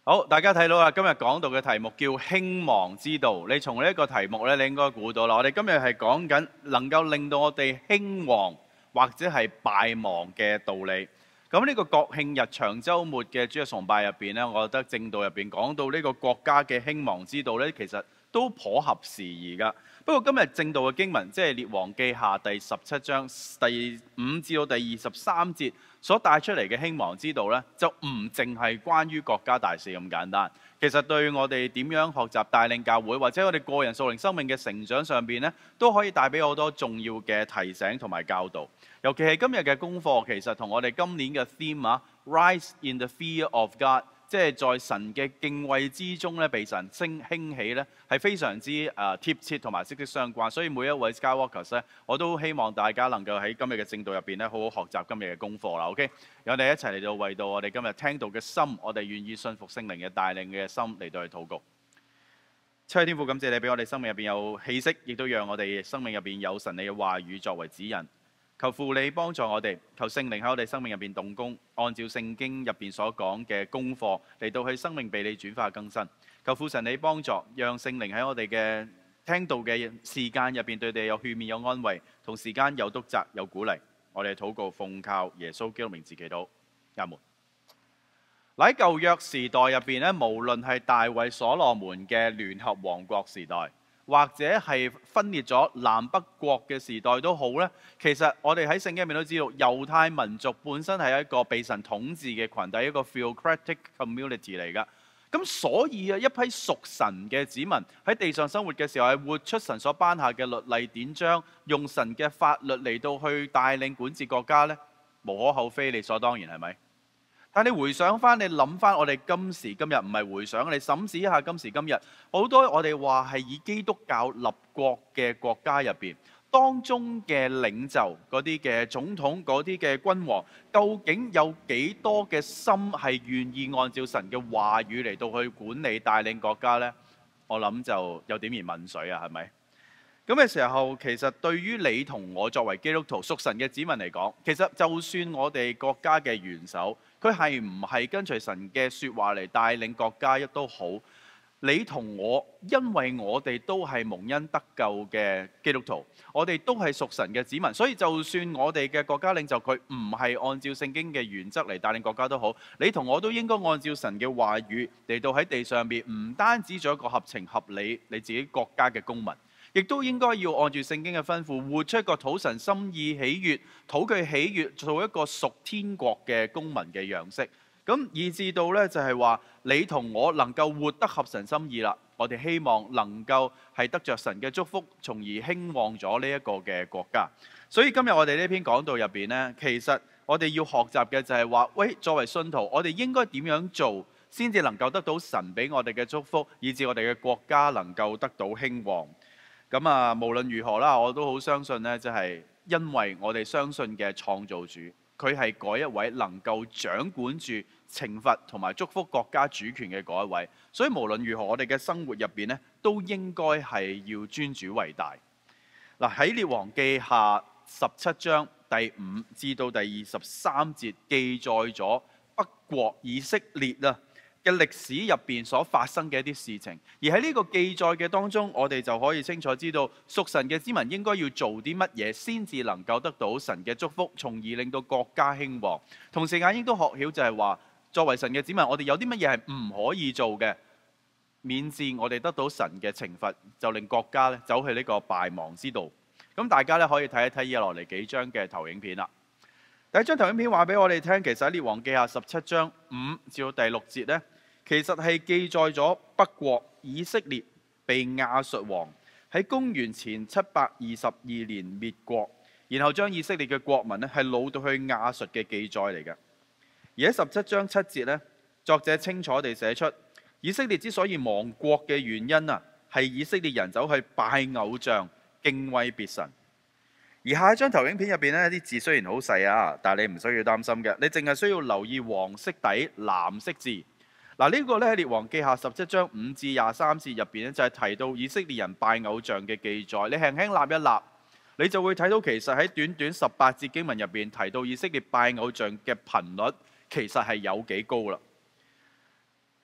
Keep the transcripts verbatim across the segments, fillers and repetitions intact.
好，大家睇到啦，今日講到嘅題目叫興亡之道。你從呢一個題目咧，你應該估到啦。我哋今日係講緊能夠令到我哋興亡或者係敗亡嘅道理。咁呢個國慶日長週末嘅主日崇拜入邊咧，我覺得正道入邊講到呢個國家嘅興亡之道咧，其實都頗合時宜㗎。不過今日正道嘅經文，即係列王記下第十七章第五至到第二十三節所帶出嚟嘅興亡之道呢，就唔淨係關於國家大事咁簡單。其實對我哋點樣學習帶領教會，或者我哋個人屬靈生命嘅成長上邊呢，都可以帶俾好多重要嘅提醒同埋教導。尤其係今日嘅功課，其實同我哋今年嘅 theme 啊 ，Rise in the Fear of God。即係在神嘅敬畏之中咧，被神升興起咧，係非常之誒貼切同埋息息相關。所以每一位 Skywalkers 咧，我都希望大家能夠喺今日嘅正道入邊咧，好好學習今日嘅功課啦。OK，我哋一齊嚟到為到我哋今日聽到嘅心，我哋願意信服聖靈嘅帶領嘅心嚟到去禱告。七位天父，感謝你俾我哋生命入邊有氣息，亦都讓我哋生命入邊有神你嘅話語作為指引。求父你幫助我哋，求聖靈喺我哋生命入邊動工，按照聖經入邊所講嘅功課嚟到去生命被你轉化更新。求父神你幫助，讓聖靈喺我哋嘅聽到嘅時間入邊對你有勸勉有安慰，同時間有督責有鼓勵。我哋禱告奉靠耶穌基督名字祈禱，阿門。喺舊約時代入邊咧，無論係大衛所羅門嘅聯合王國時代，或者係分裂咗南北國嘅時代都好咧，其實我哋喺聖經入面都知道，猶太民族本身係一個被神統治嘅群體，一個 theocratic community 嚟㗎。咁所以啊，一批屬神嘅子民喺地上生活嘅時候，係活出神所頒下嘅律例典章，用神嘅法律嚟到去帶領管治國家咧，無可厚非，理所當然係咪？但你回想翻，你諗翻我哋今時今日，唔係回想，你審視一下今時今日，好多我哋話係以基督教立國嘅國家入邊，當中嘅領袖嗰啲嘅總統、嗰啲嘅君王，究竟有幾多嘅心係願意按照神嘅話語嚟到去管理帶領國家呢？我諗就有點兒問水啊，係咪？咁嘅時候，其實對於你同我作為基督徒屬神嘅子民嚟講，其實就算我哋國家嘅元首，佢係唔係跟隨神嘅説話嚟帶領國家亦都好，你同我，因為我哋都係蒙恩得救嘅基督徒，我哋都係屬神嘅子民，所以就算我哋嘅國家領袖佢唔係按照聖經嘅原則嚟帶領國家都好，你同我都應該按照神嘅話語嚟到喺地上面，唔單止做一個合情合理你自己國家嘅公民，亦都應該要按住聖經嘅吩咐，活出一個討神心意喜悅、討佢喜悅，做一個屬天國嘅公民嘅樣式。咁以至到呢，就係話，你同我能夠活得合神心意啦。我哋希望能夠係得着神嘅祝福，從而興旺咗呢一個嘅國家。所以今日我哋呢篇講道入邊呢，其實我哋要學習嘅就係話，喂，作為信徒，我哋應該點樣做，先至能夠得到神俾我哋嘅祝福，以至我哋嘅國家能夠得到興旺。咁啊，無論如何啦，我都好相信呢，就係因為我哋相信嘅創造主，佢係嗰一位能夠掌管住懲罰同埋祝福國家主權嘅嗰一位，所以無論如何，我哋嘅生活入邊呢，都應該係要尊主為大。嗱，喺列王記下十七章第五至到第二十三節記載咗北國以色列啊嘅歷史入邊所發生嘅一啲事情，而喺呢個記載嘅當中，我哋就可以清楚知道屬神嘅子民應該要做啲乜嘢，先至能夠得到神嘅祝福，從而令到國家興旺。同時間應都學曉就係話，作為神嘅子民，我哋有啲乜嘢係唔可以做嘅，免致我哋得到神嘅懲罰，就令國家咧走去呢個敗亡之道。咁大家咧可以睇一睇以下落嚟幾張嘅投影片啦。第一張投影片話俾我哋聽，其實喺列王記下十七章五至到第六節呢，其實係記載咗北國以色列被亞述王喺公元前七百二十二年滅國，然後將以色列嘅國民呢係擄到去亞述嘅記載嚟嘅。而喺十七章七節呢，作者清楚地寫出以色列之所以亡國嘅原因啊，係以色列人走去拜偶像、敬畏別神。而下一張投影片入邊呢，啲字雖然好細啊，但係你唔需要擔心嘅，你淨係需要留意黃色底藍色字。嗱，呢個咧喺列王記下十七章五至廿三節入邊咧，就係提到以色列人拜偶像嘅記載。你輕輕立一立，你就會睇到其實喺短短十八節經文入邊提到以色列拜偶像嘅頻率，其實係有幾高啦。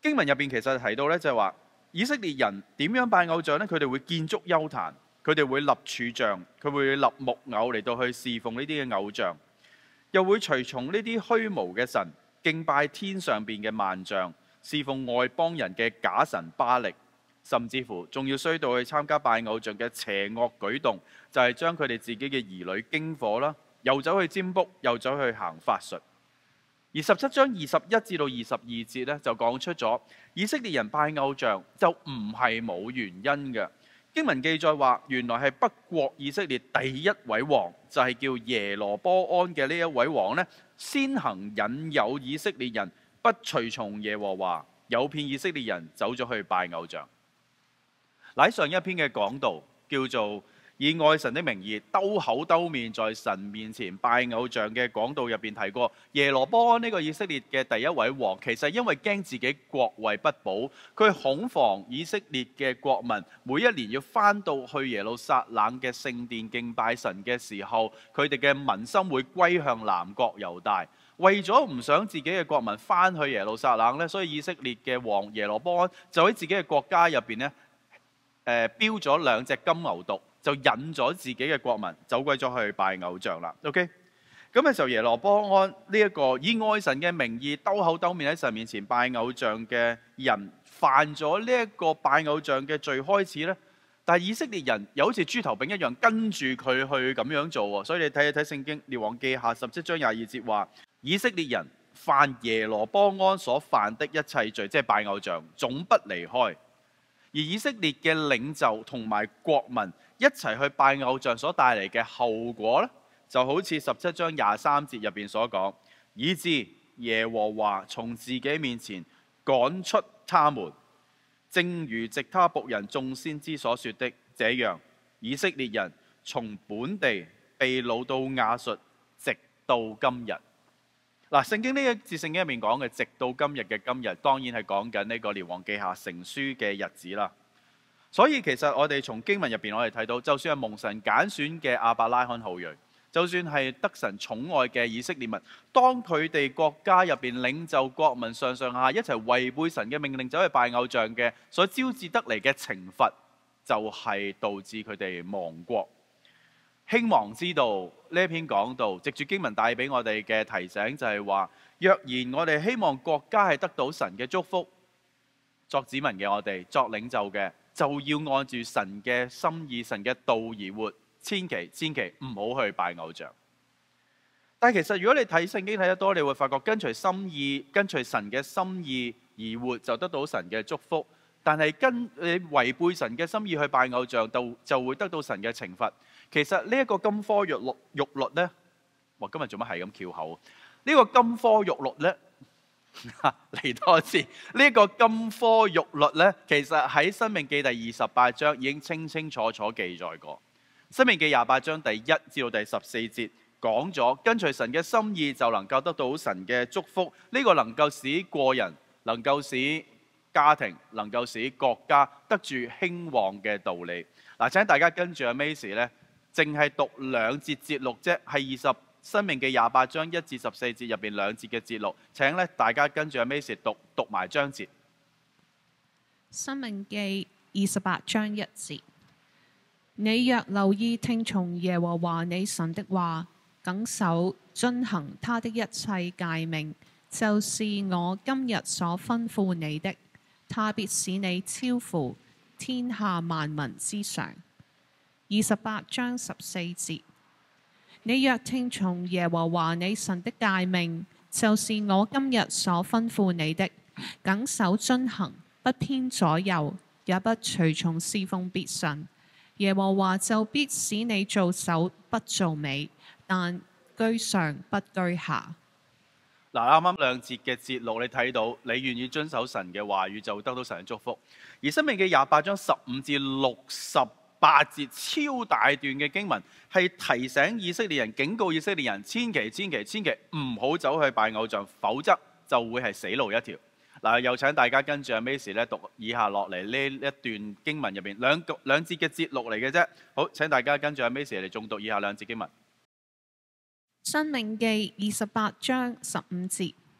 經文入邊其實提到咧，就係話以色列人點樣拜偶像咧？佢哋會建築邱壇，佢哋會立柱像，佢會立木偶嚟到去侍奉呢啲嘅偶像，又會隨從呢啲虛無嘅神，敬拜天上邊嘅萬象，侍奉外邦人嘅假神巴力，甚至乎仲要衰到去參加拜偶像嘅邪惡舉動，就係將佢哋自己嘅兒女經火啦，又走去占卜，又走去行法術。而十七章二十一至到二十二節咧，就講出咗以色列人拜偶像就唔係冇原因嘅。經文記載話，原來係北國以色列第一位王，就係叫耶羅波安嘅呢一位王咧，先行引誘以色列人不隨從耶和華，誘騙以色列人走咗去拜偶像。喺上一篇嘅講道叫做以愛神的名義兜口兜面在神面前拜偶像嘅講道入邊提過，耶羅波安呢個以色列嘅第一位王，其實因為驚自己國位不保，佢恐防以色列嘅國民每一年要翻到去耶路撒冷嘅聖殿敬拜神嘅時候，佢哋嘅民心會歸向南國猶大。為咗唔想自己嘅國民翻去耶路撒冷呢，所以以色列嘅王耶羅波安就喺自己嘅國家入邊呢，誒標咗兩隻金牛犢，就引咗自己嘅國民走鬼咗去拜偶像啦。OK， 咁嘅時候耶羅波安呢一個以愛神嘅名義兜口兜面喺神面前拜偶像嘅人，犯咗呢一個拜偶像嘅罪開始呢。但係以色列人又好似豬頭炳一樣跟住佢去咁樣做喎。所以你睇一睇聖經列王記下十七章廿二節話，以色列人犯耶羅波安所犯的一切罪，即係拜偶像，總不離開。而以色列嘅領袖同埋國民一齊去拜偶像所帶嚟嘅後果呢，就好似十七章廿三節入邊所講，以致耶和華從自己面前趕出他們，正如藉他僕人眾先知所說的這樣，以色列人從本地被擄到亞述，直到今日。嗱，聖經呢一節聖經入面講嘅直到今日嘅今日，當然係講緊呢個列王記下成書嘅日子啦。所以其實我哋從經文入邊我哋睇到，就算係蒙神揀選嘅亞伯拉罕後裔，就算係得神寵愛嘅以色列民，當佢哋國家入邊領袖國民上上下一齊違背神嘅命令走去拜偶像嘅，所招致得嚟嘅懲罰，就係導致佢哋亡國。興亡之道呢一篇講道，藉住經文帶俾我哋嘅提醒就係話，若然我哋希望國家係得到神嘅祝福，作子民嘅我哋，作領袖嘅，就要按住神嘅心意、神嘅道而活，千祈千祈唔好去拜偶像。但係其實如果你睇聖經睇得多，你會發覺跟隨心意、跟隨神嘅心意而活，就得到神嘅祝福。但係跟你違背神嘅心意去拜偶像，就就會得到神嘅懲罰。其實呢一個金科玉律玉律咧，哇！今日做乜係咁翹口？呢、這個金科玉律咧，嚟多次。呢、這個金科玉律咧，其實喺申命記第二十八章已經清清楚楚記載過。申命記廿八章第一至到第十四節講咗，跟隨神嘅心意就能夠得到神嘅祝福。呢、這個能夠使個人，能夠使家庭，能夠使國家得住興旺嘅道理。嗱，請大家跟住阿 Macy 咧，淨係讀兩節節錄啫，係二十申命記廿八章一至十四節入邊兩節嘅節錄。請咧大家跟住阿 Macy 讀讀埋章節。 申命記二十八章一節，你若留意聽從耶和華你神的話，謹守遵行他的一切誡命，就是我今日所吩咐你的，他必使你超乎天下萬民之上。二十八章十四節，你若聽從耶和華你神的誡命，就是我今日所吩咐你的，謹守遵行，不偏左右，也不隨從侍奉別神，耶和華就必使你做首不做尾，但居上不居下。 嗱，啱啱兩節嘅節錄，你睇到你願意遵守神嘅話語，就會得到神嘅祝福。而申命記廿八章十五至六十八節超大段嘅經文，係提醒以色列人、警告以色列人，千祈千祈千祈唔好走去拜偶像，否則就會係死路一條。嗱，又請大家跟住阿 Macy 咧讀以下落嚟呢一段經文入邊兩個兩節嘅節錄嚟嘅啫。好，請大家跟住阿 Macy 嚟誦讀以下兩節經文。 申命記二十八章十五節，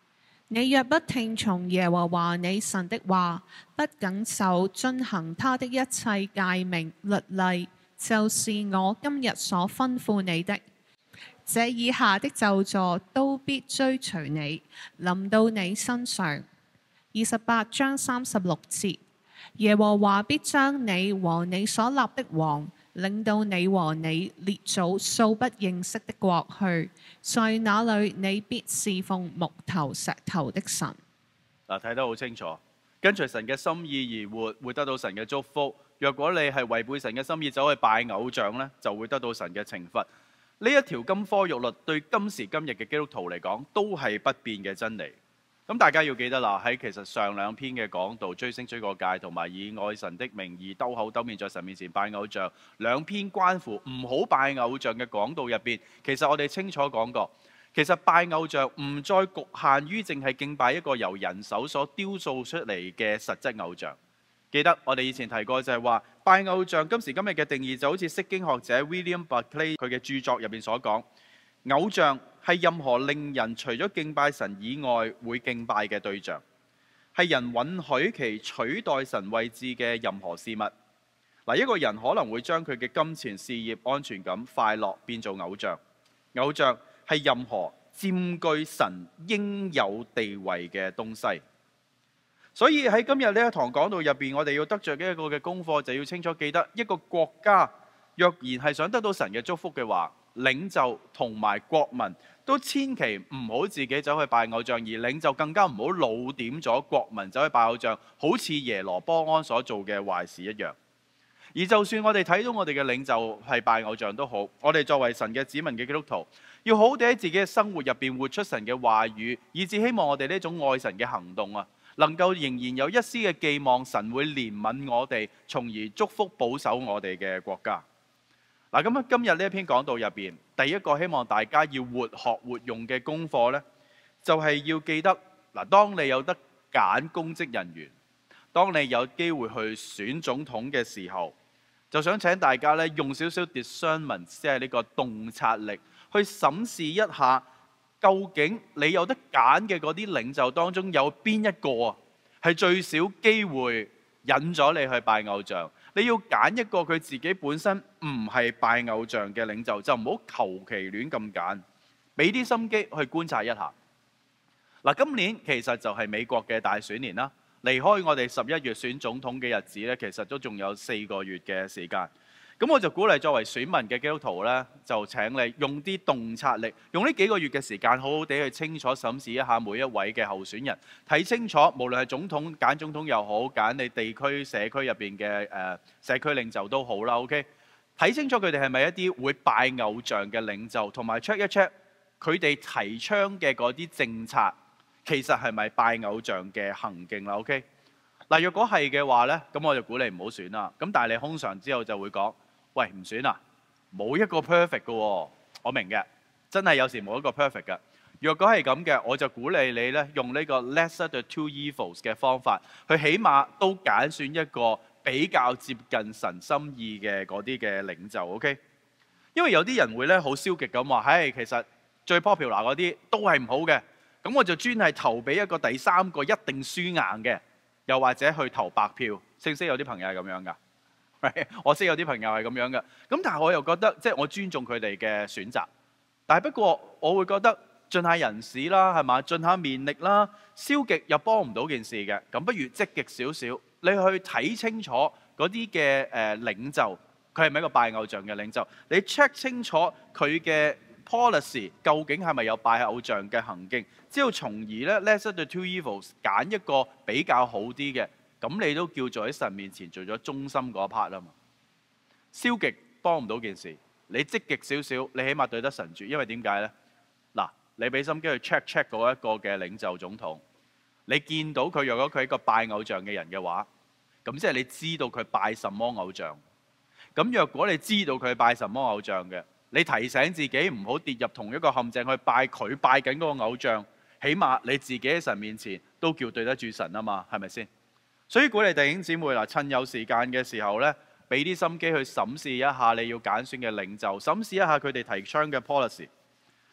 你若不聽從耶和華你神的話，不謹守遵行他的一切誡命律例，就是我今日所吩咐你的，這以下的咒詛都必追隨你，臨到你身上。二十八章三十六節，耶和華必將你和你所立的王領到你和你列祖素不認識的國去，在那裏你必侍奉木頭石頭的神。 嗱，睇得好清楚，跟隨神嘅心意而活，會得到神嘅祝福。若果你係違背神嘅心意，走去拜偶像呢，就會得到神嘅懲罰。呢一條金科玉律對今時今日嘅基督徒嚟講，都係不變嘅真理。咁大家要記得啦，喺其實上兩篇嘅講道，追星追過界同埋以愛神的名義兜口兜面在神面前拜偶像，兩篇關乎唔好拜偶像嘅講道入邊，其實我哋清楚講過，其實拜偶像唔再局限於淨係敬拜一個由人手所雕塑出嚟嘅實質偶像。記得我哋以前提過就係話，拜偶像今時今日嘅定義就好似釋經學者 William Barclay 佢嘅著作入邊所講，偶像係任何令人除咗敬拜神以外會敬拜嘅對象，係人允許其取代神位置嘅任何事物。嗱，一個人可能會將佢嘅金錢、事業、安全感、快樂變做偶像。偶像係任何佔據神應有地位嘅東西。所以喺今日呢一堂講道入邊，我哋要得着嘅一個嘅功課，就要清楚記得，一個國家若然係想得到神嘅祝福嘅話，領袖同埋國民都千祈唔好自己走去拜偶像，而領袖更加唔好老點咗國民走去拜偶像，好似耶羅波安所做嘅壞事一樣。而就算我哋睇到我哋嘅領袖係拜偶像都好，我哋作為神嘅子民嘅基督徒，要好好地喺自己嘅生活入邊活出神嘅話語，以至希望我哋呢種愛神嘅行動啊，能夠仍然有一絲嘅寄望，神會憐憫我哋，從而祝福保守我哋嘅國家。嗱，咁今日呢一篇講道入邊，第一個希望大家要活學活用嘅功課呢，就係要記得嗱，當你有得揀公職人員，當你有機會去選總統嘅時候，就想請大家咧用少少 discernment， 即係呢個洞察力，去審視一下，究竟你有得揀嘅嗰啲領袖當中有邊一個啊，係最少機會引咗你去拜偶像？你要揀一個佢自己本身唔係拜偶像嘅領袖，就唔好求其亂咁揀，俾啲心機去觀察一下。嗱，今年其實就係美國嘅大選年啦。離開我哋十一月選總統嘅日子咧，其實都仲有四個月嘅時間。咁我就鼓勵作為選民嘅基督徒咧，就請你用啲洞察力，用呢幾個月嘅時間，好好地去清楚審視一下每一位嘅候選人，睇清楚，無論係總統揀總統又好，揀你地區社區入邊嘅誒社區領袖都好啦。OK， 睇清楚佢哋係咪一啲會拜偶像嘅領袖，同埋 check 一 check 佢哋提倡嘅嗰啲政策，其實係咪拜偶像嘅行徑啦 ？OK， 嗱，若果係嘅話咧，咁我就鼓勵唔好選啦。咁但係你通常之後就會講，喂，唔選啊，冇一個 perfect 嘅喎，我明嘅，真係有時冇一個 perfect 嘅。若果係咁嘅，我就鼓勵你咧，用呢個 lesser the two evils 嘅方法，去起碼都揀選一個比較接近神心意嘅嗰啲嘅領袖 ，OK？ 因為有啲人會咧好消極咁話，唉，其實最 popular 嗰啲都係唔好嘅。咁我就專係投俾一個第三個一定輸硬嘅，又或者去投白票。識唔識有啲朋友係咁樣噶？我識有啲朋友係咁樣嘅。咁但係我又覺得，即係我尊重佢哋嘅選擇。但係不過我會覺得盡下人事啦，係嘛？盡下綿力啦。消極又幫唔到件事嘅，咁不如積極少少。你去睇清楚嗰啲嘅誒領袖，佢係咪一個拜偶像嘅領袖？你 check 清楚佢嘅 policy 究竟係咪有拜偶像嘅行徑，之後從而咧 lesser the two evils 揀一個比較好啲嘅，咁你都叫做喺神面前做咗忠心嗰 part 啊嘛。消極幫唔到件事，你積極少少，你起碼對得神住，因為點解呢？嗱，你俾心機去 check check 嗰一個嘅領袖總統，你見到佢若果佢係一個拜偶像嘅人嘅話，咁即係你知道佢拜什麼偶像。咁若果你知道佢拜什麼偶像嘅，你提醒自己唔好跌入同一個陷阱去拜佢拜緊嗰個偶像，起碼你自己喺神面前都叫對得住神啊嘛，係咪先？所以鼓勵弟兄姊妹嗱，趁有時間嘅時候呢，俾啲心機去審視一下你要揀選嘅領袖，審視一下佢哋提倡嘅 policy。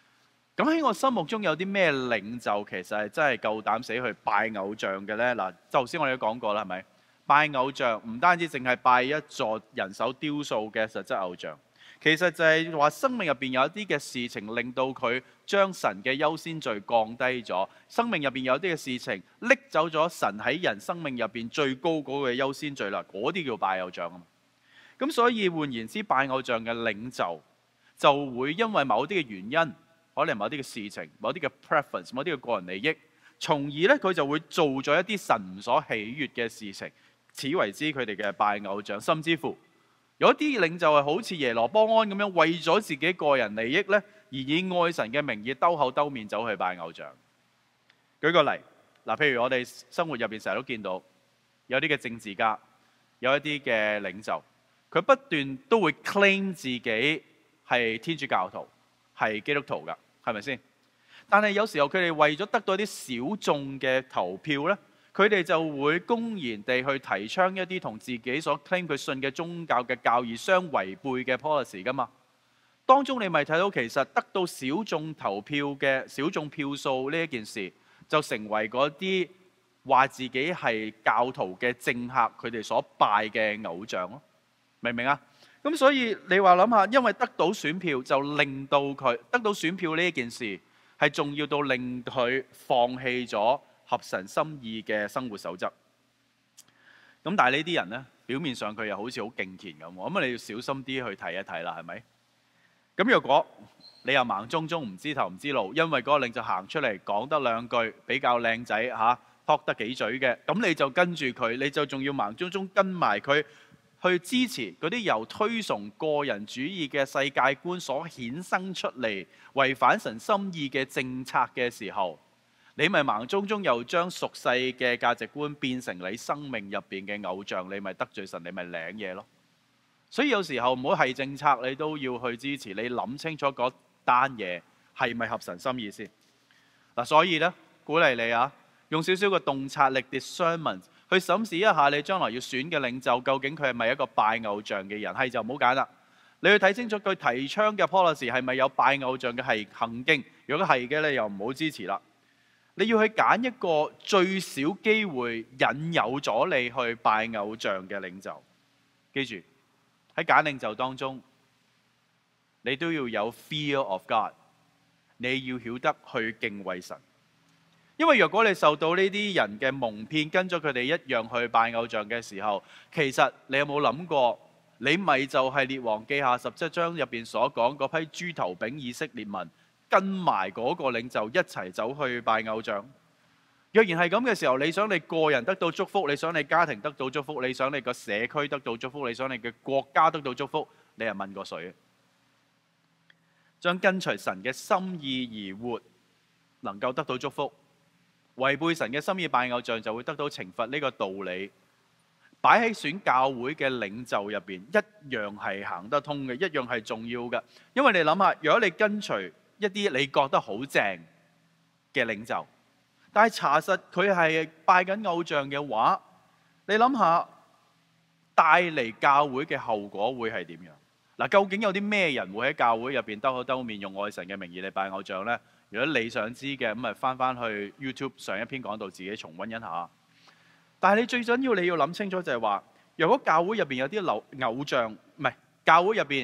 咁喺我心目中有啲咩領袖其實係真係夠膽死去拜偶像嘅呢？嗱，頭先我哋都講過啦，係咪？拜偶像唔單止淨係拜一座人手雕塑嘅實質偶像，其實就係話生命入邊有一啲嘅事情令到佢將神嘅優先序降低咗，生命入邊有啲嘅事情拎走咗神喺人生命入邊最高嗰個優先序啦，嗰啲叫拜偶像啊嘛。咁所以換言之，拜偶像嘅領袖就會因為某啲嘅原因，可能某啲嘅事情、某啲嘅 preference、某啲嘅個人利益，從而咧佢就會做咗一啲神所喜悅嘅事情，此為之佢哋嘅拜偶像。甚至乎有啲領袖係好似耶羅波安咁樣，為咗自己個人利益咧，而以愛神嘅名義兜口兜面走去拜偶像。舉個例，嗱，譬如我哋生活入邊成日都見到有啲嘅政治家，有一啲嘅領袖，佢不斷都會 claim 自己係天主教徒，係基督徒噶，係咪先？但係有時候佢哋為咗得到一啲小眾嘅投票呢，佢哋就會公然地去提倡一啲同自己所 claim 佢信嘅宗教嘅教義相違背嘅 policy 噶嘛。當中你咪睇到其實得到小眾投票嘅小眾票數呢一件事，就成為嗰啲話自己係教徒嘅政客佢哋所拜嘅偶像咯。明唔明啊？咁所以你話諗下，因為得到選票就令到佢得到選票呢一件事係重要到令佢放棄咗合神心意嘅生活守則。咁但係呢啲人呢，表面上佢又好似好敬虔咁，咁啊你要小心啲去睇一睇啦，係咪？咁若果你又盲中中唔知頭唔知路，因為嗰個領袖行出嚟講得兩句比較靚仔嚇，托得幾嘴嘅，咁你就跟住佢，你就仲要盲中中跟埋佢去支持嗰啲由推崇個人主義嘅世界觀所衍生出嚟違反神心意嘅政策嘅時候，你咪盲中中又將俗世嘅價值觀變成你生命入邊嘅偶像，你咪得罪神，你咪領嘢咯。所以有時候唔好係政策你都要去支持，你諗清楚嗰單嘢係咪合神心意先嗱。所以呢，鼓勵你啊，用少少嘅洞察力 discernment 去審視一下你將來要選嘅領袖，究竟佢係咪一個拜偶像嘅人？係就唔好揀啦。你去睇清楚佢提倡嘅 policy 係咪有拜偶像嘅係行徑？如果係嘅，你又唔好支持啦。你要去揀一個最少機會引誘咗你去拜偶像嘅領袖。記住喺揀領袖當中，你都要有 fear of God， 你要曉得去敬畏神。因為若果你受到呢啲人嘅蒙騙，跟咗佢哋一樣去拜偶像嘅時候，其實你有冇諗過，你咪就係列王記下十七章入邊所講嗰批豬頭炳以色列民，跟埋嗰個領袖一齊走去拜偶像？若然係咁嘅時候，你想你個人得到祝福，你想你家庭得到祝福，你想你個社區得到祝福，你想你嘅國家得到祝福，你係問過誰？將跟隨神嘅心意而活，能夠得到祝福。違背神嘅心意拜偶像就會得到懲罰，呢個道理擺喺選教會嘅領袖入邊一樣係行得通嘅，一樣係重要嘅。因為你諗下，如果你跟隨一啲你覺得好正嘅領袖，但係查實佢係拜緊偶像嘅話，你諗下帶嚟教會嘅後果會係點樣？嗱，究竟有啲咩人會喺教會入邊兜口兜面用愛神嘅名義嚟拜偶像呢？如果你想知嘅，咁咪翻翻去 YouTube 上一篇講道自己重溫一下。但係你最緊要你要諗清楚就係話，如果教會入邊有啲偶像，唔係教會入邊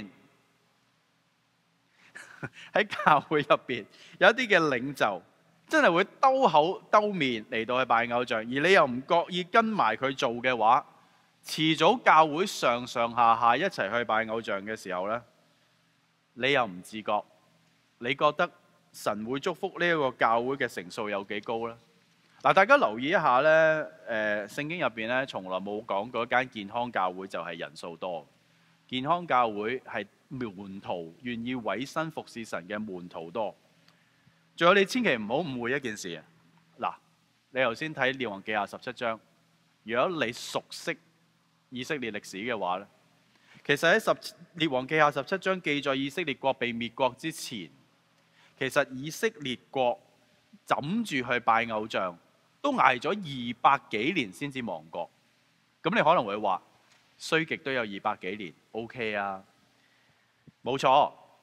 喺教會入邊有一啲嘅領袖，真係會兜口兜面嚟到去拜偶像，而你又唔覺意跟埋佢做嘅話，遲早教會上上下下一齊去拜偶像嘅時候呢，你又唔自覺，你覺得神會祝福呢一個教會嘅成數有幾高呢？嗱，大家留意一下呢，誒、呃、聖經入邊咧，從來冇講過一間健康教會就係人數多。健康教會係門徒願意委身服侍神嘅門徒多。仲有你千祈唔好誤會一件事啊！嗱，你頭先睇列王記下十七章，如果你熟悉以色列歷史嘅話咧，其實喺十列王記下十七章記載以色列國被滅國之前，其實以色列國枕住去拜偶像，都挨咗二百幾年先至亡國。咁你可能會話，衰極都有二百幾年 ，OK 啊？冇錯，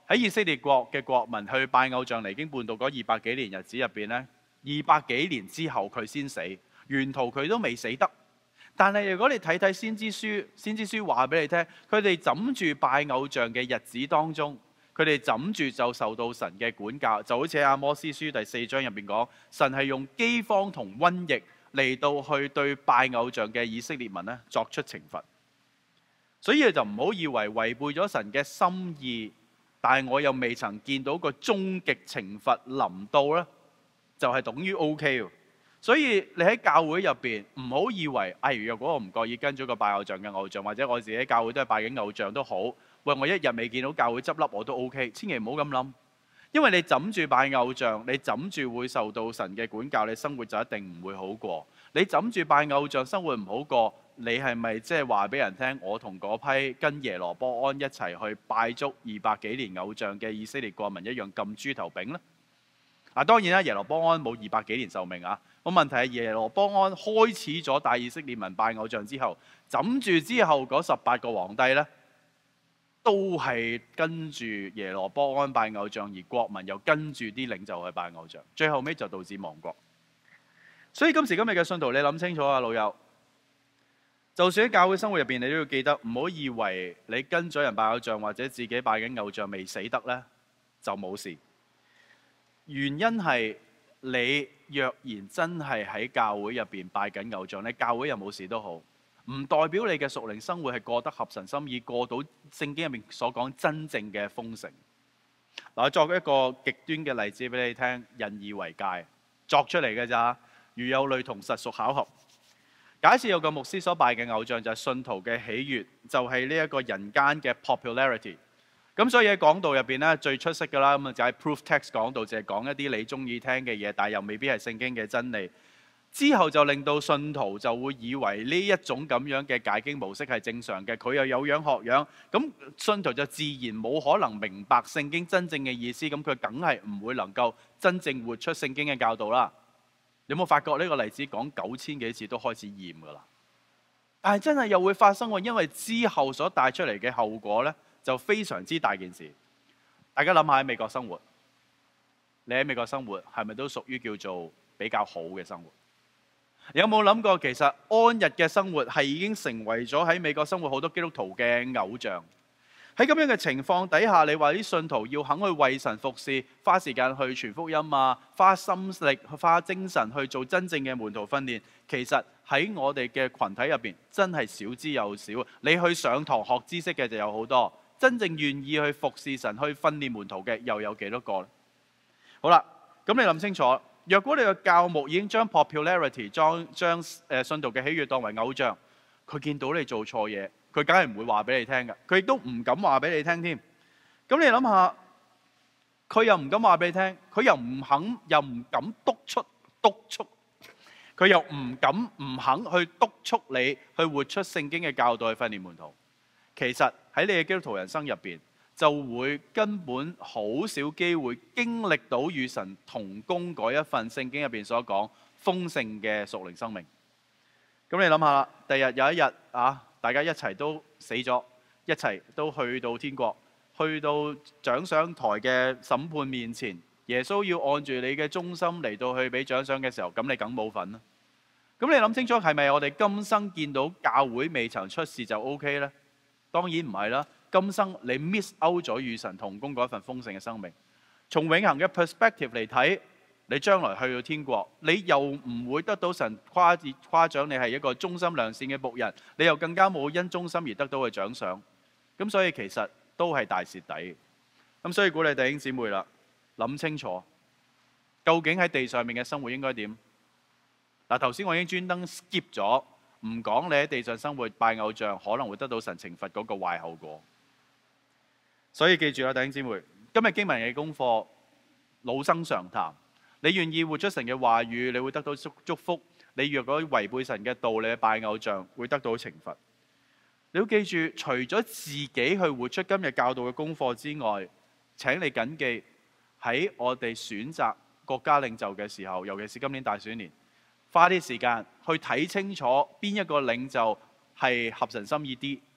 喺以色列國嘅國民去拜偶像離經叛道嗰二百幾年日子入邊呢，二百幾年之後佢先死，沿途佢都未死得。但係如果你睇睇先知書，先知書話俾你聽，佢哋枕住拜偶像嘅日子當中，佢哋枕住就受到神嘅管教，就好似喺阿摩司書第四章入邊講，神係用饑荒同瘟疫嚟到去對拜偶像嘅以色列民呢作出懲罰。所以你就唔好以為違背咗神嘅心意，但係我又未曾見到個終極懲罰臨到呢，就係等於 O K 喎。所以你喺教會入邊唔好以為，哎，若果我唔覺意跟咗個拜偶像嘅偶像，或者我自己喺教會都係拜緊偶像都好，喂，我一日未見到教會執笠我都 O K， 千祈唔好咁諗。因為你枕住拜偶像，你枕住會受到神嘅管教，你生活就一定唔會好過。你枕住拜偶像，生活唔好過，你係咪即係話俾人聽，我同嗰批跟耶羅波安一齊去拜足二百幾年偶像嘅以色列國民一樣撳豬頭炳呢？嗱，當然啦，耶羅波安冇二百幾年壽命啊。個問題係耶羅波安開始咗帶以色列民拜偶像之後，枕住之後嗰十八個皇帝呢，都係跟住耶羅波安拜偶像，而國民又跟住啲領袖去拜偶像，最後尾就導致亡國。所以今時今日嘅信徒，你諗清楚啊，老友，就算喺教會生活入邊，你都要記得，唔好以為你跟咗人拜偶像或者自己拜緊偶像未死得呢，就冇事。原因係你若然真係喺教會入邊拜緊偶像，你教會又冇事都好，唔代表你嘅屬靈生活係過得合神心意，過到聖經入面所講真正嘅豐盛。嗱，我作一個極端嘅例子俾你聽，引以為戒，作出嚟嘅咋，如有類同，實屬巧合。假設有個牧師所拜嘅偶像就係信徒嘅喜悅，就係呢一個人間嘅 popularity。咁所以喺講道入邊咧，最出色嘅啦，咁啊就係 proof text 講道，就係講一啲你中意聽嘅嘢，但係又未必係聖經嘅真理。之後就令到信徒就會以為呢一種咁樣嘅解經模式係正常嘅，佢又有樣學樣，咁信徒就自然冇可能明白聖經真正嘅意思，咁佢梗係唔會能夠真正活出聖經嘅教導啦。有冇發覺呢個例子講九千幾次都開始厭㗎啦？但係真係又會發生喎，因為之後所帶出嚟嘅後果呢，就非常之大件事。大家諗下喺美國生活，你喺美國生活係咪都屬於叫做比較好嘅生活？有冇諗過其實安逸嘅生活係已經成為咗喺美國生活好多基督徒嘅偶像？喺咁樣嘅情況底下，你話啲信徒要肯去為神服侍，花時間去傳福音啊，花心力、花精神去做真正嘅門徒訓練，其實喺我哋嘅群體入邊真係少之又少。你去上堂學知識嘅就有好多，真正願意去服侍神、去訓練門徒嘅又有幾多個呢？好啦，咁你諗清楚，若果你個教牧已經將 popularity 將將誒信徒嘅喜悅當為偶像，佢見到你做錯嘢，佢梗係唔會話俾你聽嘅，佢亦都唔敢話俾你聽添。咁你諗下，佢又唔敢話俾你聽，佢又唔肯又唔敢督促督促，佢又唔敢唔肯去督促你去活出聖經嘅教導去訓練門徒。其實喺你嘅基督徒人生入邊，就會根本好少機會經歷到與神同工嗰一份聖經入邊所講豐盛嘅屬靈生命。咁你諗下啦，第日有一日啊，大家一齊都死咗，一齊都去到天國，去到獎賞台嘅審判面前，耶穌要按住你嘅忠心嚟到去俾獎賞嘅時候，咁你梗冇份啦。咁你諗清楚，係咪我哋今生見到教會未曾出事就 O K 呢？當然唔係啦。今生你 miss out 咗與神同工嗰一份豐盛嘅生命。從永恆嘅 perspective 嚟睇，你將來去到天國，你又唔會得到神誇誇獎你係一個忠心良善嘅僕人，你又更加冇因忠心而得到嘅獎賞。咁所以其實都係大蝕底。咁所以鼓勵弟兄姊妹啦，諗清楚究竟喺地上面嘅生活應該點？嗱，頭先我已經專登 skip 咗，唔講你喺地上生活拜偶像可能會得到神懲罰嗰個壞後果。所以記住啦，弟兄姊妹，今日經文嘅功課老生常談。你願意活出神嘅話語，你會得到祝福；你若果違背神嘅道理去拜偶像，會得到懲罰。你要記住，除咗自己去活出今日教導嘅功課之外，請你謹記喺我哋選擇國家領袖嘅時候，尤其是今年大選年，花啲時間去睇清楚邊一個領袖係合神心意啲。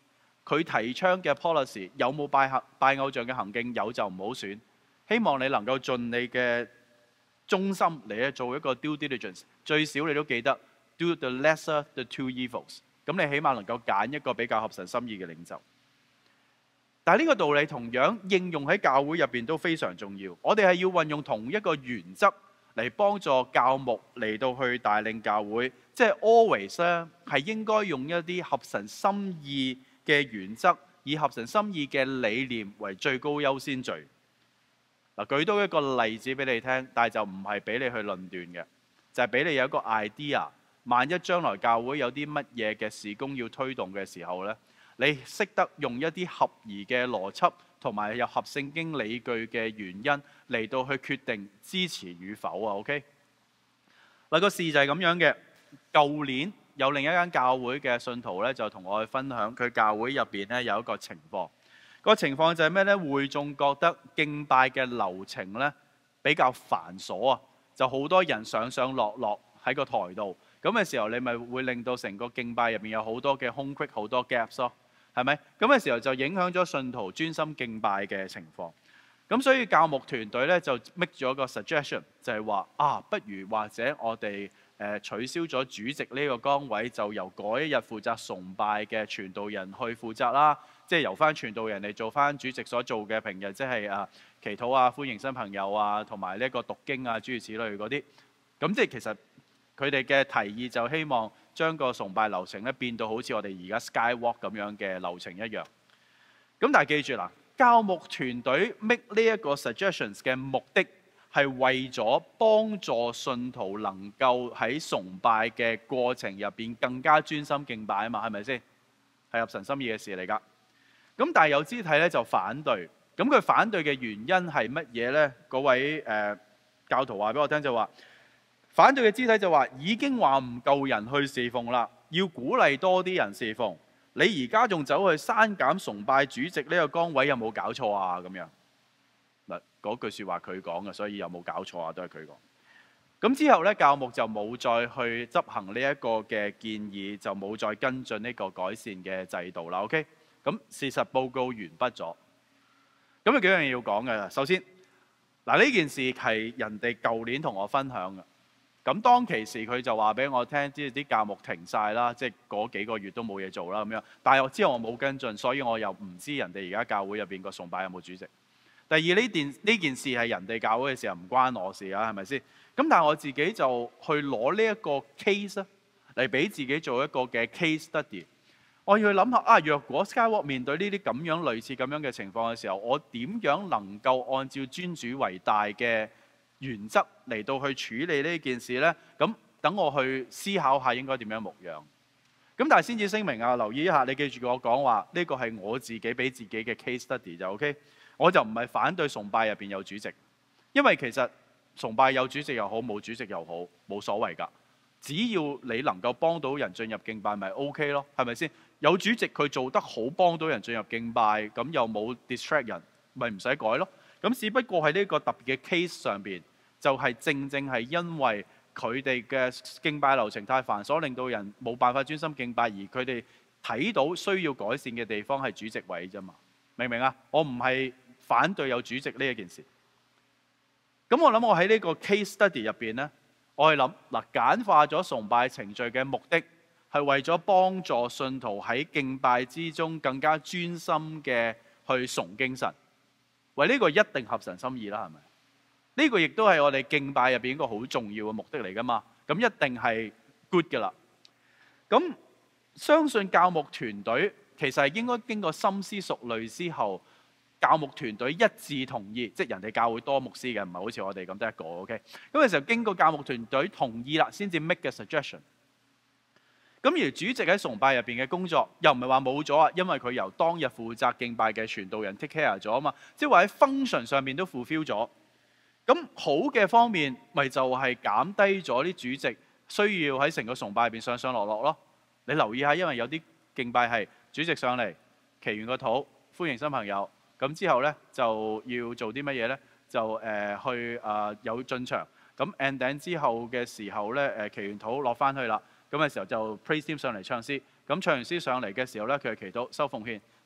佢提倡嘅 policy 有冇拜合拜偶像嘅行徑，有就唔好選。希望你能夠盡你嘅忠心嚟咧做一個 due diligence，最少你都記得 do the lesser the two evils。咁你起碼能夠揀一個比較合神心意嘅領袖。但係呢個道理同樣應用喺教會入邊都非常重要。我哋係要運用同一個原則嚟幫助教牧嚟到去帶領教會，即係 always 咧係應該用一啲合神心意嘅原則，以合神心意嘅理念為最高優先序。嗱，舉多一個例子俾你聽，但係就唔係俾你去論斷嘅，就係俾你有一個 idea。萬一將來教會有啲乜嘢嘅事工要推動嘅時候呢，你識得用一啲合宜嘅邏輯同埋有合聖經理據嘅原因嚟到去決定支持與否啊 ？OK？ 嗱，個事就係咁樣嘅。舊年有另一間教會嘅信徒咧，就同我去分享佢教會入邊咧有一個情況。個情況就係咩呢？會眾覺得敬拜嘅流程咧比較繁瑣啊，就好多人上上落落喺個台度。咁嘅時候，你咪會令到成個敬拜入邊有好多嘅空隙、好多 gaps 咯，係咪？咁嘅時候就影響咗信徒專心敬拜嘅情況。咁所以教牧團隊咧就 make 咗個 suggestion，就係話啊，不如或者我哋誒取消咗主席呢個崗位，就由嗰一日負責崇拜嘅傳道人去負責啦。即係由翻傳道人嚟做翻主席所做嘅平日，即係啊祈禱啊、歡迎新朋友啊，同埋呢一個讀經啊諸如此類嗰啲。咁即係其實佢哋嘅提議就希望將個崇拜流程咧變到好似我哋而家 Skywalk 咁樣嘅流程一樣。咁但係記住啦，教牧團隊 make 呢一個 suggestions 嘅目的係為咗幫助信徒能夠喺崇拜嘅過程入邊更加專心敬拜啊嘛，係咪先？係合神心意嘅事嚟㗎。咁但係有肢體咧就反對。咁佢反對嘅原因係乜嘢呢？嗰位誒、呃、教徒話俾我聽就話，反對嘅肢體就話已經話唔夠人去侍奉啦，要鼓勵多啲人侍奉。你而家仲走去刪減崇拜主席呢個崗位，有冇搞錯啊？咁樣嗱，嗰句説話佢講嘅，所以有冇搞錯啊？都係佢講。咁之後咧，教牧就冇再去執行呢一個嘅建議，就冇再跟進呢個改善嘅制度啦。OK，咁事實報告完畢咗。咁有幾樣嘢要講嘅。首先，嗱，呢件事係人哋舊年同我分享嘅。咁當其時佢就話俾我聽，即係啲教牧停晒啦，即係嗰幾個月都冇嘢做啦咁樣。但係我之後我冇跟進，所以我又唔知人哋而家教會入邊個崇拜有冇主席。第二，呢件呢件事係人哋教會嘅時候，唔關我事啊，係咪先？咁但係我自己就去攞呢一個 case 嚟俾自己做一個嘅 case study。我要去諗下啊，若果 Skywalk 面對呢啲咁樣類似咁樣嘅情況嘅時候，我點樣能夠按照尊主為大嘅原則嚟到去處理呢件事呢？咁等我去思考下應該點樣牧養。咁但係先至聲明啊，留意一下，你記住我講話呢個係我自己俾自己嘅 case study 就 OK。我就唔係反對崇拜入邊有主席，因為其實崇拜有主席又好，冇主席又好，冇所謂㗎。只要你能夠幫到人進入敬拜，咪 OK 咯，係咪先？有主席佢做得好，幫到人進入敬拜，咁又冇 distract 人，咪唔使改咯。咁只不過喺呢個特別嘅 case 上邊，就係正正係因為佢哋嘅敬拜流程太繁瑣，令到人冇辦法專心敬拜，而佢哋睇到需要改善嘅地方係主席位啫嘛，明唔明啊？我唔係反對有主席呢一件事。咁我諗我喺呢個 case study 入邊呢，我係諗嗱，簡化咗崇拜程序嘅目的係為咗幫助信徒喺敬拜之中更加專心嘅去崇敬神。為呢個一定合神心意啦，係咪？呢個亦都係我哋敬拜入邊一個好重要嘅目的嚟噶嘛。咁一定係 good 噶啦。咁相信教牧團隊其實係應該經過深思熟慮之後，教牧團隊一致同意，即係人哋教會多牧師嘅，唔係好似我哋咁得一個 OK。咁嘅時候經過教牧團隊同意啦，先至 make 嘅 suggestion。咁而主席喺崇拜入邊嘅工作又唔係話冇咗啊，因為佢由當日負責敬拜嘅傳道人 take care 咗啊嘛，即係話喺 function 上面都 fulfill 咗。咁好嘅方面，咪就係減低咗啲主席需要喺成個崇拜入邊上上落落咯。你留意下，因為有啲敬拜係主席上嚟祈完個禱，歡迎新朋友，咁之後咧就要做啲乜嘢咧？就誒、呃、去啊、呃、有進場，咁 end 頂之後嘅時候咧誒祈完禱落翻去啦。咁嘅時候就 praise team 上嚟唱詩，咁唱完詩上嚟嘅時候咧，佢係祈禱收奉獻，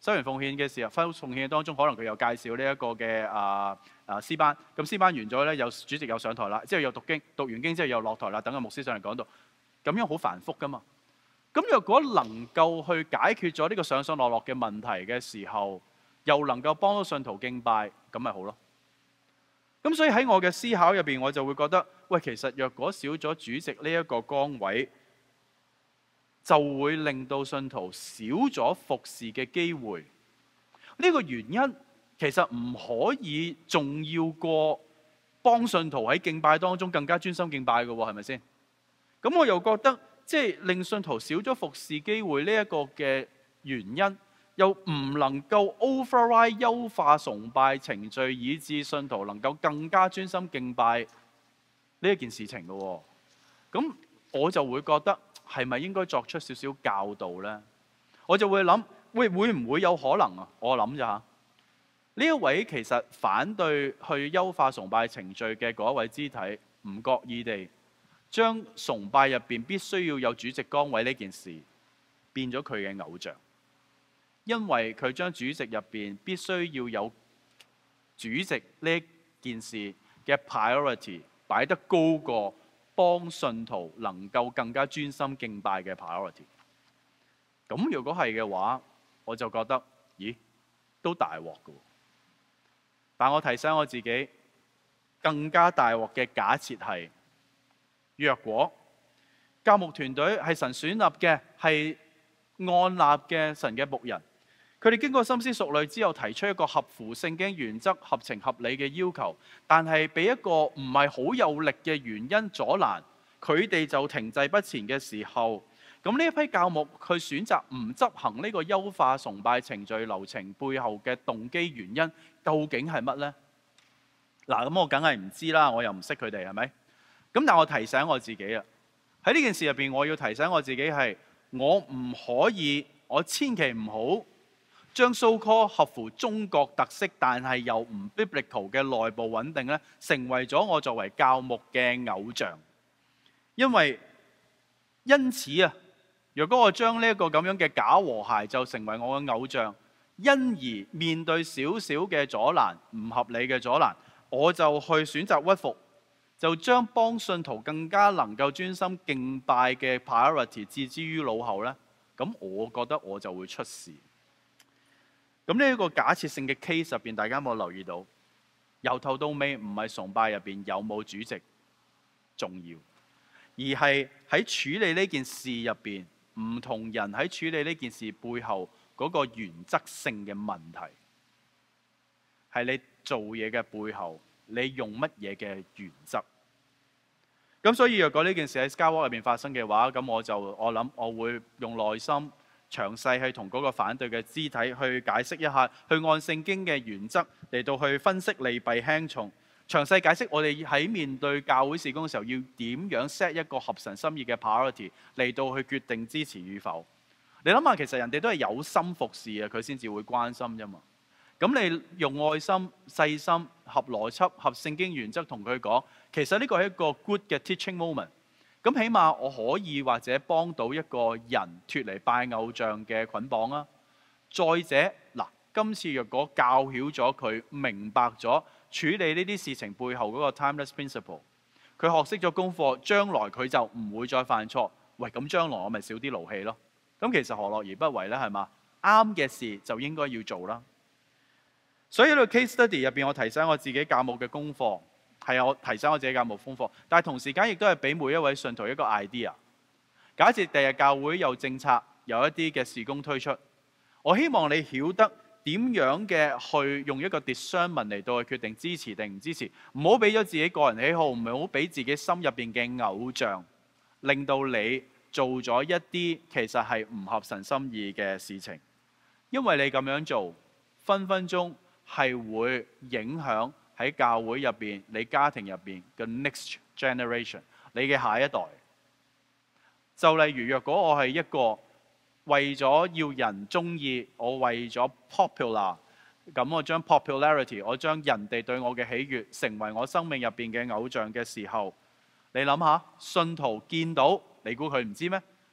收完奉獻嘅時候，收奉獻當中可能佢又介紹呢一個嘅啊啊詩班，咁詩班完咗咧，有主席又上台啦，之後又讀經，讀完經之後又落台啦，等個牧師上嚟講道，咁樣好繁複噶嘛。咁若果能夠去解決咗呢個上上落落嘅問題嘅時候，又能夠幫到信徒敬拜，咁咪好咯。咁所以喺我嘅思考入邊，我就會覺得，喂，其實若果少咗主席呢一個崗位，就會令到信徒少咗服侍嘅機會。呢個原因其實唔可以重要過幫信徒喺敬拜當中更加專心敬拜嘅喎，係咪先？咁我又覺得即係令信徒少咗服侍機會呢一個嘅原因，又唔能夠 override 優化崇拜程序，以致信徒能夠更加專心敬拜呢一件事情嘅喎。咁我就會覺得係咪應該作出少少教導呢？我就會諗，會會唔會有可能啊？我諗咋嚇？呢一位其實反對去優化崇拜程序嘅嗰一位肢體，唔覺意地將崇拜入邊必須要有主席崗位呢件事變咗佢嘅偶像，因為佢將主席入邊必須要有主席呢件事嘅 priority 擺得高過幫信徒能夠更加專心敬拜嘅 priority。咁如果係嘅話，我就覺得，咦，都大鑊㗎。但我提醒我自己，更加大鑊嘅假設係，若果教牧團隊係神選立嘅，係按立嘅神嘅僕人，佢哋經過深思熟慮之後，提出一個合乎聖經原則、合情合理嘅要求，但係俾一個唔係好有力嘅原因阻攔，佢哋就停滯不前嘅時候，咁呢一批教牧去選擇唔執行呢個優化崇拜程序流程背後嘅動機原因，究竟係乜呢？嗱，咁我梗係唔知啦，我又唔識佢哋，係咪？咁但我提醒我自己啊，喺呢件事入邊，我要提醒我自己係，我唔可以，我千祈唔好將 so-called 合乎中國特色，但係又唔 biblical 嘅內部穩定咧，成為咗我作為教牧嘅偶像。因為因此啊，若果我將呢一個咁樣嘅假和諧就成為我嘅偶像，因而面對少少嘅阻攔、唔合理嘅阻攔，我就去選擇屈服，就將幫信徒更加能夠專心敬拜嘅 priority 置之於腦後呢，咁我覺得我就會出事。咁呢一個假設性嘅 case 入邊，大家有冇留意到？由頭到尾唔係崇拜入邊有冇主席重要，而係喺處理呢件事入邊，唔同人喺處理呢件事背後嗰個原則性嘅問題，係你做嘢嘅背後，你用乜嘢嘅原則？咁所以若果呢件事喺 Skywalk 入邊發生嘅話，咁我就我諗我會用耐心詳細去同嗰個反對嘅肢體去解釋一下，去按聖經嘅原則嚟到去分析利弊輕重，詳細解釋我哋喺面對教會事工嘅時候要點樣 set 一個合神心意嘅 priority 嚟到去決定支持與否。你諗下，其實人哋都係有心服侍啊，佢先至會關心啫嘛。咁你用愛心、細心、合邏輯、合聖經原則同佢講，其實呢個係一個 good 嘅 teaching moment。咁起碼我可以或者幫到一個人脫離拜偶像嘅捆綁啊。再者嗱，今次若果教曉咗佢明白咗處理呢啲事情背後嗰個 timeless principle， 佢學識咗功課，將來佢就唔會再犯錯。喂，咁將來我咪少啲勞氣咯。咁其實何樂而不為呢？係嘛？啱嘅事就應該要做啦。所以呢個 case study 入邊，我提醒我自己教牧嘅功課。係啊，我提醒我自己教牧功課，但係同時間亦都係俾每一位信徒一個 idea。假設第日教會有政策，有一啲嘅事工推出，我希望你曉得點樣嘅去用一個 discernment 嚟到去決定支持定唔支持，唔好俾咗自己個人喜好，唔好俾自己心入邊嘅偶像，令到你做咗一啲其實係唔合神心意嘅事情。因為你咁樣做，分分鐘係會影響喺教會入邊、你家庭入邊嘅 next generation， 你嘅下一代。就例如，若果我係一個為咗要人中意，我為咗 popular， 咁我將 popularity， 我將人哋對我嘅喜悅成為我生命入邊嘅偶像嘅時候，你諗下，信徒見到，你估佢唔知咩？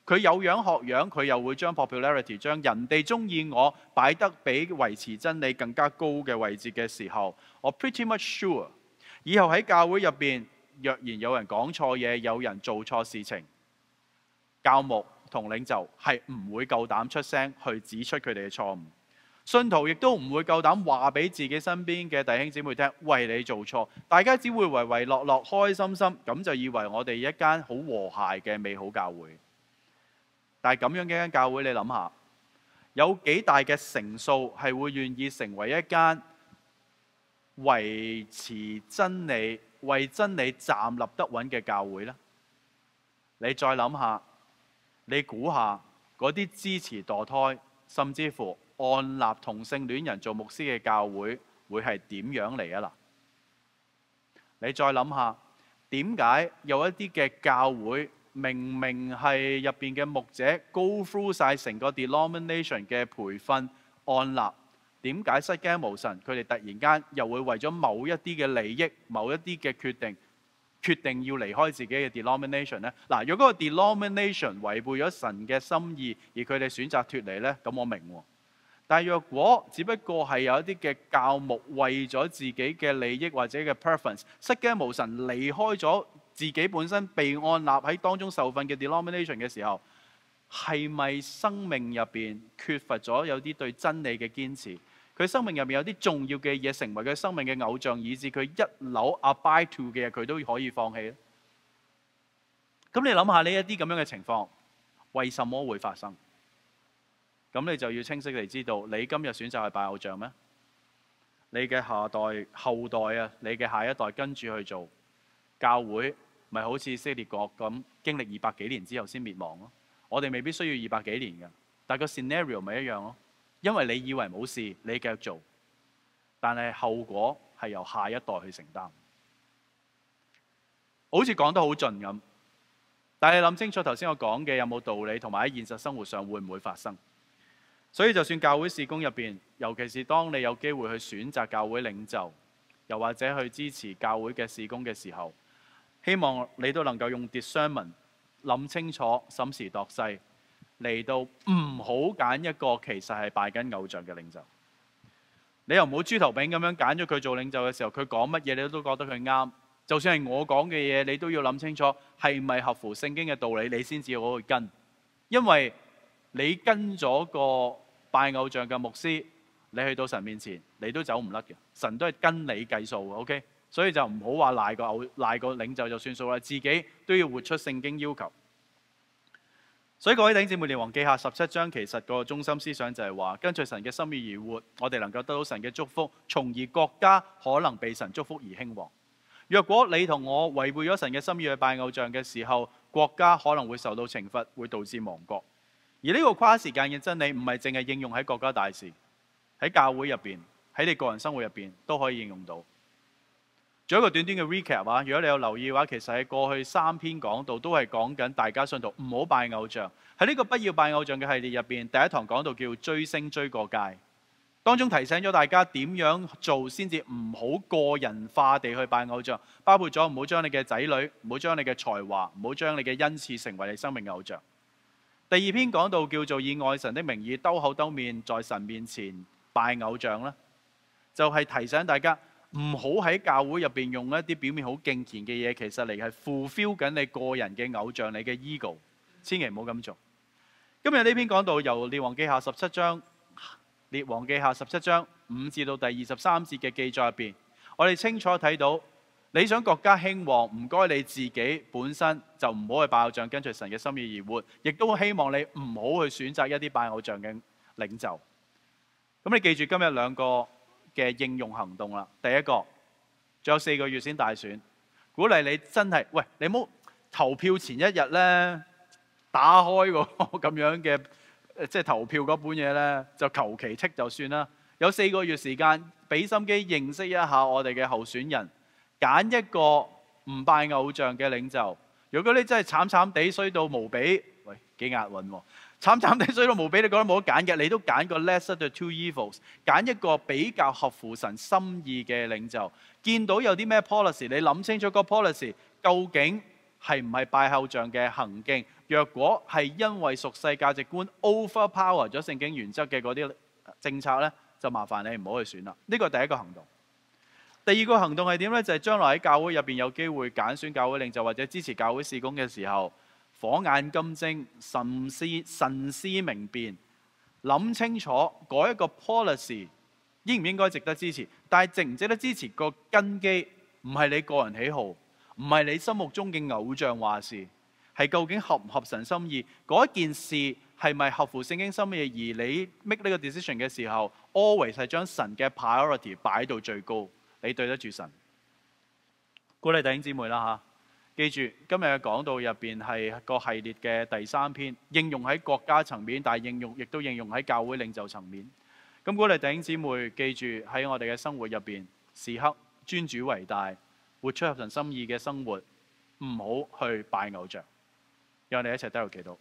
佢有樣學樣，佢又會將 popularity 將人哋中意我擺得比維持真理更加高嘅位置嘅時候，我 pretty much sure 以後喺教會入邊，若然有人講錯嘢，有人做錯事情，教牧同領袖係唔會夠膽出聲去指出佢哋嘅錯誤。信徒亦都唔會夠膽話俾自己身邊嘅弟兄姊妹聽，喂，你做錯，大家只會唯唯諾諾、開心心，咁就以為我哋一間好和諧嘅美好教會。但係咁樣嘅一間教會，你諗下，有幾大嘅成數係會願意成為一間維持真理、為真理站立得穩嘅教會呢？你再諗下，你估下嗰啲支持墮胎，甚至乎按立同性戀人做牧師嘅教會會係點樣嚟啊？嗱，你再諗下，點解有一啲嘅教會明明係入邊嘅牧者 go through 晒成個 denomination 嘅培訓按立，點解失驚無神？佢哋突然間又會為咗某一啲嘅利益、某一啲嘅決定，決定要離開自己嘅 denomination 呢？嗱，如果個 denomination 違背咗神嘅心意，而佢哋選擇脫離呢，咁我明喎。但係若果只不過係有一啲嘅教牧為咗自己嘅利益或者嘅 preference，失驚無神離開咗自己本身被按立喺當中受訓嘅 denomination 嘅時候，係咪生命入邊缺乏咗有啲對真理嘅堅持？佢生命入面有啲重要嘅嘢成為佢生命嘅偶像，以致佢一樓 abide to 嘅嘢佢都可以放棄咧？咁你諗下呢一啲咁樣嘅情況，為什麼會發生？咁你就要清晰地知道，你今日選擇係拜偶像咩？你嘅下代後代啊，你嘅下一代跟住去做教會，咪好似以色列國咁經歷二百幾年之後先滅亡咯。我哋未必需要二百幾年嘅，但係個 scenario 咪一樣咯。因為你以為冇事，你繼續做，但係後果係由下一代去承擔。好似講得好盡咁，但係你諗清楚頭先我講嘅有冇道理，同埋喺現實生活上會唔會發生？所以就算教會事工入邊，尤其是當你有機會去選擇教會領袖，又或者去支持教會嘅事工嘅時候，希望你都能夠用 discernment 諗清楚、審時度勢，嚟到唔好揀一個其實係拜緊偶像嘅領袖。你又唔好豬頭炳咁樣揀咗佢做領袖嘅時候，佢講乜嘢你都覺得佢啱。就算係我講嘅嘢，你都要諗清楚係咪合乎聖經嘅道理，你先至好去跟。因為你跟咗個拜偶像嘅牧師，你去到神面前，你都走唔甩嘅。神都係跟你計數 ，OK？ 所以就唔好話賴個偶賴個領袖就算數啦，自己都要活出聖經要求。所以各位弟兄姊妹，列王記下十七章其實個中心思想就係話，跟隨神嘅心意而活，我哋能夠得到神嘅祝福，從而國家可能被神祝福而興旺。若果你同我違背咗神嘅心意去拜偶像嘅時候，國家可能會受到懲罰，會導致亡國。而呢個跨時間嘅真理唔係淨係應用喺國家大事，喺教會入邊，喺你個人生活入邊都可以應用到。仲有一個短短嘅 recap 啊，如果你有留意嘅話，其實喺過去三篇講道都係講緊大家信徒唔好拜偶像。喺呢個不要拜偶像嘅系列入邊，第一堂講道叫追星追過界，當中提醒咗大家點樣做先至唔好個人化地去拜偶像，包括咗唔好將你嘅仔女、唔好將你嘅才華、唔好將你嘅恩賜成為你生命嘅偶像。第二篇講道叫做以愛神的名義兜口兜面在神面前拜偶像啦，就係提醒大家唔好喺教會入邊用一啲表面好敬虔嘅嘢，其實嚟係 fulfill 緊你個人嘅偶像，你嘅 ego， 千祈唔好咁做。今日呢篇講道由列王記下十七章，列王記下十七章五至到第二十三節嘅記載入邊，我哋清楚睇到，你想國家興旺，唔該你自己本身就唔好去拜偶像，跟隨神嘅心意而活，亦都希望你唔好去選擇一啲拜偶像嘅領袖。咁你記住今日兩個嘅應用行動啦。第一個，仲有四個月先大選，鼓勵你真係，喂，你唔好投票前一日呢，打開個咁樣嘅即係投票嗰本嘢呢，就求其剔就算啦。有四個月時間，俾心機認識一下我哋嘅候選人。揀一個唔拜偶像嘅領袖。如果你真係慘慘地衰到無比，喂，幾押韻喎！慘慘地衰到無比，你覺得冇得揀嘅，你都揀個 lesser the two evils， 揀一個比較合乎神心意嘅領袖。見到有啲咩 policy， 你諗清楚個 policy 究竟係唔係拜偶像嘅行徑。若果係因為屬世價值觀 overpower 咗聖經原則嘅嗰啲政策呢，就麻煩你唔好去選啦。呢個係第一個行動。第二個行動係點呢？就係、是、將來喺教會入邊有機會揀選教會領袖或者支持教會事工嘅時候，火眼金睛、慎思慎思明辨，諗清楚嗰一個 policy 應唔應該值得支持。但係值唔值得支持個根基唔係你個人喜好，唔係你心目中嘅偶像話事，係究竟合唔合神心意？嗰一件事係咪合乎聖經心意？而你 make 呢個 decision 嘅時候 ，always 係將神嘅 priority 擺到最高。你對得住神，鼓勵弟兄姊妹啦嚇！記住今日嘅講道入邊係個系列嘅第三篇，應用喺國家層面，但係應用亦都應用喺教會領袖層面。咁鼓勵弟兄姊妹記住喺我哋嘅生活入邊，時刻尊主為大，活出合神心意嘅生活，唔好去拜偶像。讓我哋一齊低頭祈禱。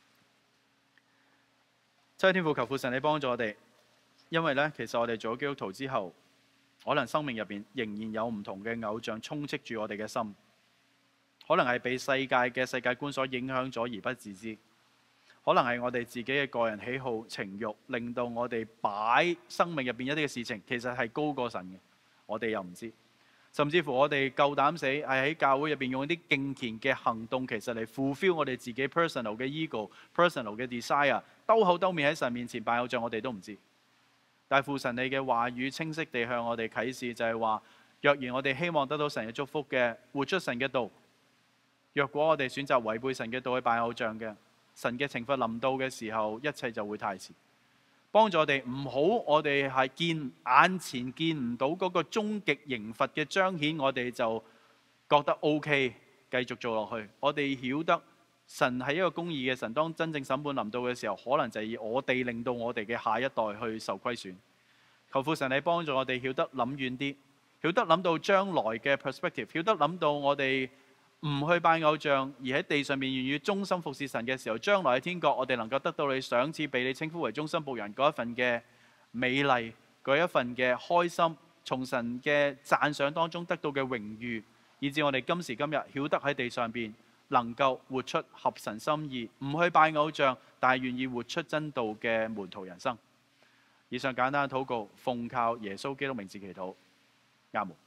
七位天父，求父神你幫助我哋，因為呢，其實我哋做咗基督徒之後，可能生命入邊仍然有唔同嘅偶像充斥住我哋嘅心，可能係被世界嘅世界觀所影響咗而不自知，可能係我哋自己嘅個人喜好情慾，令到我哋擺生命入邊一啲嘅事情，其實係高過神嘅，我哋又唔知。甚至乎我哋夠膽死係喺教會入邊用一啲敬虔嘅行動，其實嚟 fulfill 我哋自己 personal 嘅 ego、personal 嘅 desire， 兜口兜面喺神面前拜偶像，我哋都唔知。但父神你嘅話語清晰地向我哋啟示，就係話，若然我哋希望得到神嘅祝福嘅，活出神嘅道，若果我哋選擇違背神嘅道去拜偶像嘅，神嘅懲罰臨到嘅時候，一切就會太遲。幫助我哋唔好，我哋係見眼前見唔到嗰個終極刑罰嘅彰顯，我哋就覺得 OK， 繼續做落去。我哋曉得神係一個公義嘅神，當真正審判臨到嘅時候，可能就係以我哋令到我哋嘅下一代去受虧損。求父神你幫助我哋曉得諗遠啲，曉得諗到將來嘅 perspective， 曉得諗到我哋唔去拜偶像，而喺地上面願意忠心服侍神嘅時候，將來喺天國我哋能夠得到你賞賜，被你稱呼為忠心僕人嗰一份嘅美麗，嗰一份嘅開心，從神嘅讚賞當中得到嘅榮譽，以至我哋今時今日曉得喺地上邊能夠活出合神心意，唔去拜偶像，但係願意活出真道嘅門徒人生。以上簡單嘅禱告，奉靠耶穌基督名字祈禱，阿門。